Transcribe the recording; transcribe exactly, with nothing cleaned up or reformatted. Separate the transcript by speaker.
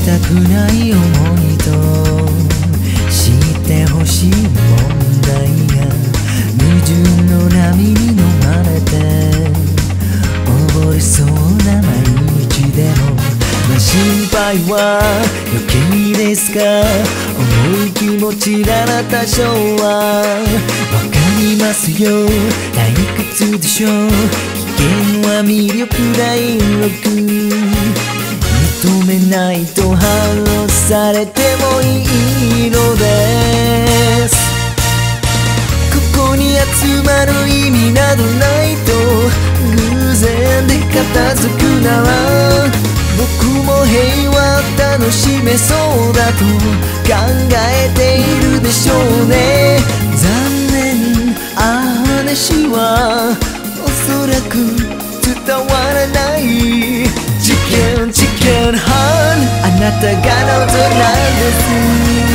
Speaker 1: たくない思いと知ってほしい問題が矛盾の波に飲まれて溺れそうな毎日でも、まあ、心配は余計ですか。重い気持ちなら多少はわかりますよ。退屈でしょう。危険は魅力第六。認めないと反応されてもいいのです。ここに集まる意味などないと偶然で片付くなら、僕も平和楽しめそうだと考えているでしょうね。残念、話はおそらく伝わらない。事件事件犯、あなたが謎なんです。